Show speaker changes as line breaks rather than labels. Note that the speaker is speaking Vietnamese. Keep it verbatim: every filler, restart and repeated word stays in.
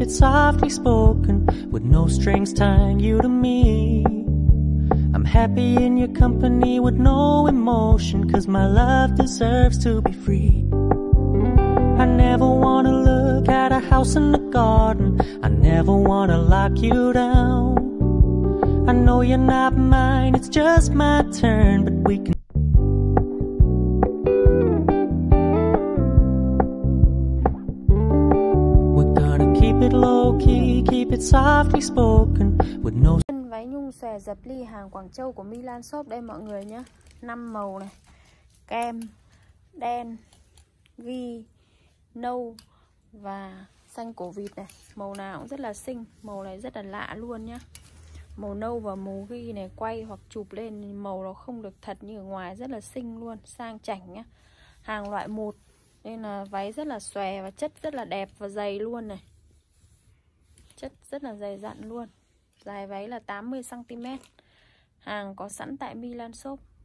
it softly spoken, with no strings tying you to me. I'm happy in your company with no emotion, cause my love deserves to be free. I never wanna look at a house in the garden, I never wanna lock you down. I know you're not mine, it's just my turn, but we can. We're gonna keep it low key, keep it softly spoken, with no.
Váy nhung xòe dập ly hàng Quảng Châu của Milan Shop đây mọi người nhé. Năm màu này: kem, đen, ghi, nâu và xanh cổ vịt này. Màu nào cũng rất là xinh, màu này rất là lạ luôn nhá. Màu nâu và màu ghi này quay hoặc chụp lên màu nó không được thật như ở ngoài, rất là xinh luôn, sang chảnh nhá. Hàng loại một nên là váy rất là xòe và chất rất là đẹp và dày luôn này. Chất rất là dày dặn luôn. Dài váy là tám mươi xăng ti mét. Hàng có sẵn tại Milan Shop.